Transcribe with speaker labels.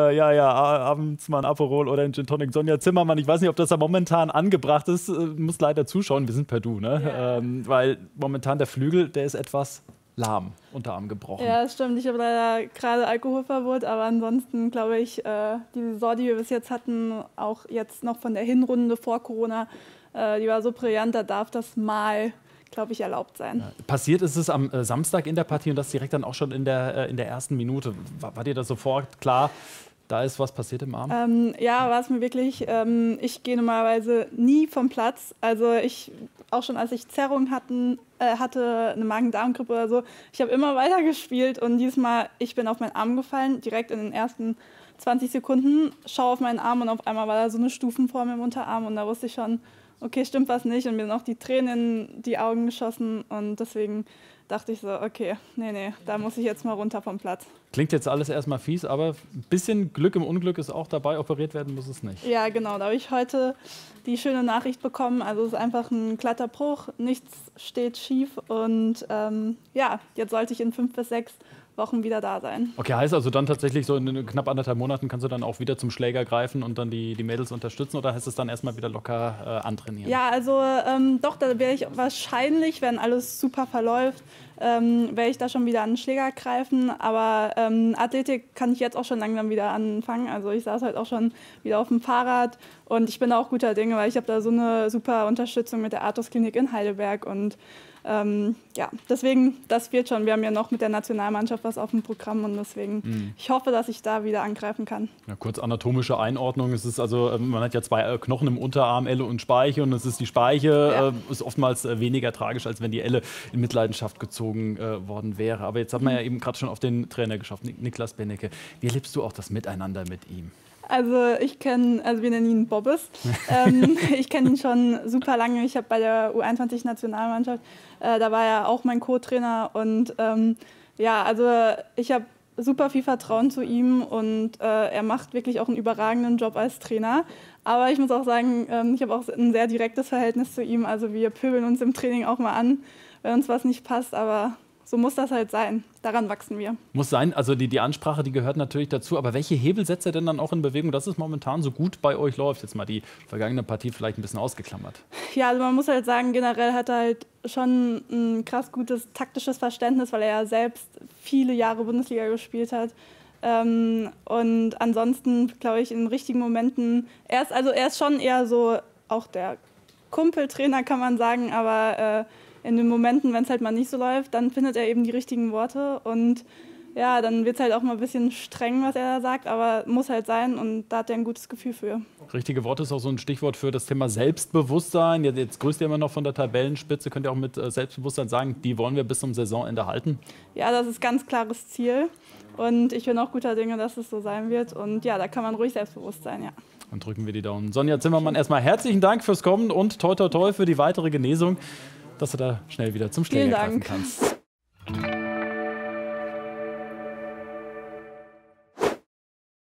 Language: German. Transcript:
Speaker 1: abends mal ein Aperol oder ein Gin Tonic. Sonja Zimmermann, ich weiß nicht, ob das da momentan angebracht ist, muss leider zuschauen, wir sind per Du, ne?
Speaker 2: Ja.
Speaker 1: Weil momentan der Flügel, der ist etwas lahm, Unterarm gebrochen.
Speaker 2: Ja, das stimmt. Ich habe leider gerade Alkoholverbot, aber ansonsten glaube ich, die Saison, die wir bis jetzt hatten, auch jetzt noch von der Hinrunde vor Corona, die war so brillant, da darf das mal, glaube ich, erlaubt sein.
Speaker 1: Ja. Passiert ist es am Samstag in der Partie und das direkt dann auch schon in der ersten Minute. War dir das sofort klar, da ist was passiert im Arm?
Speaker 2: Ja, war es mir wirklich. Ich gehe normalerweise nie vom Platz. Also auch schon als ich Zerrung hatte, eine Magen-Darm-Grippe oder so, ich habe immer weiter gespielt und diesmal, ich bin auf meinen Arm gefallen, direkt in den ersten 20 Sekunden, schaue auf meinen Arm und auf einmal war da so eine Stufenform im Unterarm und da wusste ich schon, okay, stimmt was nicht und mir sind auch die Tränen in die Augen geschossen und deswegen dachte ich so, okay, nee, da muss ich jetzt mal runter vom Platz.
Speaker 1: Klingt jetzt alles erstmal fies, aber ein bisschen Glück im Unglück ist auch dabei, operiert werden muss es nicht.
Speaker 2: Ja, genau, da habe ich heute die schöne Nachricht bekommen, also es ist einfach ein glatter Bruch, nichts steht schief und jetzt sollte ich in 5 bis 6 Wochen wieder da sein.
Speaker 1: Okay, heißt also dann tatsächlich so in knapp 1,5 Monaten kannst du dann auch wieder zum Schläger greifen und dann die Mädels unterstützen oder heißt es dann erstmal wieder locker antrainieren?
Speaker 2: Ja, also doch, da werde ich wahrscheinlich, wenn alles super verläuft, werde ich da schon wieder an den Schläger greifen. Aber Athletik kann ich jetzt auch schon langsam wieder anfangen. Also ich saß heute auch schon wieder auf dem Fahrrad und ich bin auch guter Dinge, weil ich habe da so eine super Unterstützung mit der Arthros-Klinik in Heidelberg und deswegen, das wird schon. Wir haben ja noch mit der Nationalmannschaft was auf dem Programm und deswegen, ich hoffe, dass ich da wieder angreifen kann.
Speaker 1: Ja, kurz anatomische Einordnung. Es ist also, man hat ja 2 Knochen im Unterarm, Elle und Speiche und es ist die Speiche, ist oftmals weniger tragisch, als wenn die Elle in Mitleidenschaft gezogen worden wäre. Aber jetzt hat man ja eben gerade schon auf den Trainer geschafft, Niklas Bennecke. Wie erlebst du auch das Miteinander mit ihm?
Speaker 2: Also wir nennen ihn Bobbes. Ich kenne ihn schon super lange. Ich habe bei der U21-Nationalmannschaft, da war er auch mein Co-Trainer und ich habe super viel Vertrauen zu ihm und er macht wirklich auch einen überragenden Job als Trainer. Aber ich muss auch sagen, ich habe auch ein sehr direktes Verhältnis zu ihm. Also wir pöbeln uns im Training auch mal an, wenn uns was nicht passt, aber so muss das halt sein. Daran wachsen wir.
Speaker 1: Muss sein, also die Ansprache, die gehört natürlich dazu. Aber welche Hebel setzt er denn dann auch in Bewegung, dass es momentan so gut bei euch läuft? Jetzt mal die vergangene Partie vielleicht ein bisschen ausgeklammert.
Speaker 2: Ja, also man muss halt sagen, generell hat er halt schon ein krass gutes taktisches Verständnis, weil er ja selbst viele Jahre Bundesliga gespielt hat. Und ansonsten, glaube ich, in richtigen Momenten, er ist schon eher so auch der Kumpeltrainer, kann man sagen, aber in den Momenten, wenn es halt mal nicht so läuft, dann findet er eben die richtigen Worte und ja, dann wird es halt auch mal ein bisschen streng, was er da sagt, aber muss halt sein und da hat er ein gutes Gefühl für.
Speaker 1: Richtige Worte ist auch so ein Stichwort für das Thema Selbstbewusstsein. Jetzt grüßt ihr immer noch von der Tabellenspitze. Könnt ihr auch mit Selbstbewusstsein sagen, die wollen wir bis zum Saisonende halten?
Speaker 2: Ja, das ist ein ganz klares Ziel und ich bin auch guter Dinge, dass es so sein wird und ja, da kann man ruhig selbstbewusst sein, ja.
Speaker 1: Dann drücken wir die Daumen. Sonja Zimmermann, erstmal herzlichen Dank fürs Kommen und toi toi toi für die weitere Genesung, dass du da schnell wieder zum Schläger greifen kannst.